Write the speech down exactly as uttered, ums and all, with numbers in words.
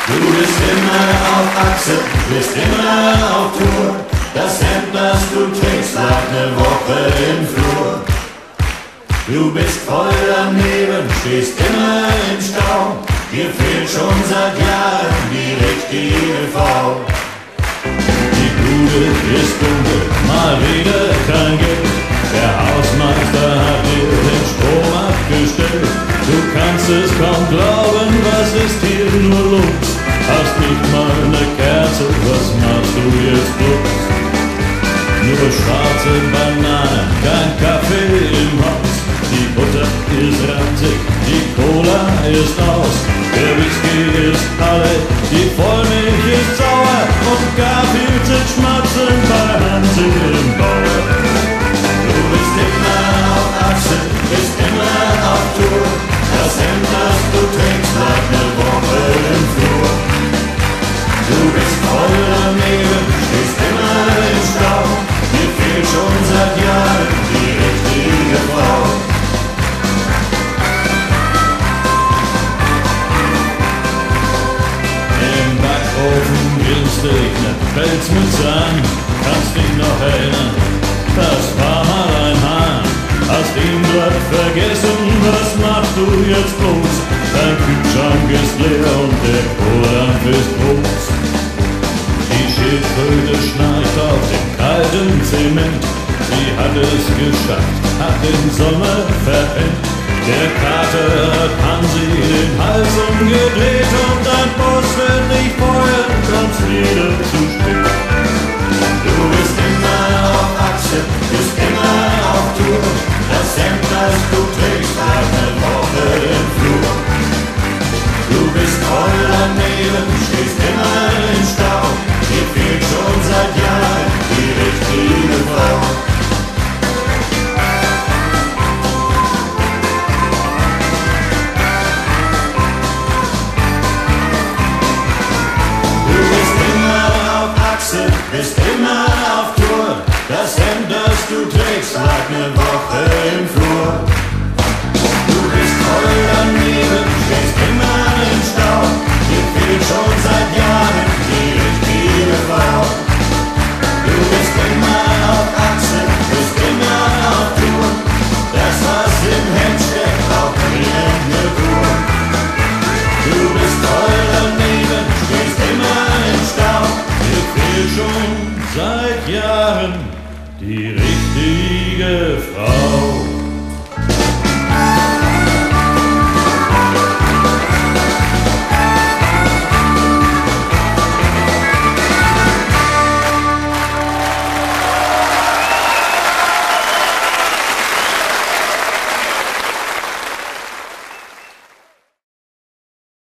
Du bist immer auf Achse, bist immer auf Tour. Das Hemd, das du trägst, lag ne Woche im Flur. Du bist voll daneben, stehst immer im Stau. Dir fehlt schon seit Jahren die richtige Frau. Die Bude ist dunkel, mal wieder kein Geld. Der Hausmeister hat dir den Strom abgestellt. Du kannst es kaum glauben, was ist hier nur los? Hast nicht mal ne Kerze, was machst du jetzt bloß? Nur schwarze Bananen, kein Kaffee im Haus. Die Butter ist ranzig, die Cola ist aus. Der Whisky ist alle, die Vollmilch ist sauer. Und Garfield sitzt schmatzend bei Hans im Bauer. Du bist immer auf Achse, bist immer auf Tour. Das Hemd, das du trägst, lag ne Woche im Flur. Du bist voll daneben, stehst immer im Stau. Dir fehlt schon seit Jahren die richtige Frau. Im Backofen grinst dich ne Pelzmütze an. Kannst dich noch erinnern, das war mal ein Hahn. Hast ihn glatt vergessen, was machst du jetzt bloß? Dein Kühlschrank ist leer und der Kohldampf ist groß. Die Schildkröte schnarcht auf dem kalten Zement. Sie hat es geschafft, hat den Sommer verpennt. Der Kater hat Hansi den Hals umgedreht und dein Boss wird dich feuern, kommst wieder zu spät. Du bist immer auf Achse, bist immer auf Tour. Das Hemd, das du trägst, lag ne Woche im Flur. Du bist voll daneben, stehst immer im Stau. Dir fehlt schon seit Jahren die richtige Frau. Du bist immer auf Achse, bist immer auf Tour. Das Hemd, das du trägst, lag ne Woche im Flur. Du bist voll daneben, stehst immer im Stau. Dir fehlt schon seit Jahren die richtige Frau. Du bist immer auf Achse, bist immer auf Tour. Das, was im Hemd steckt, braucht dringend ne Kur. Du bist voll daneben, stehst immer im Stau. Dir fehlt schon seit Jahren die richtige Frau.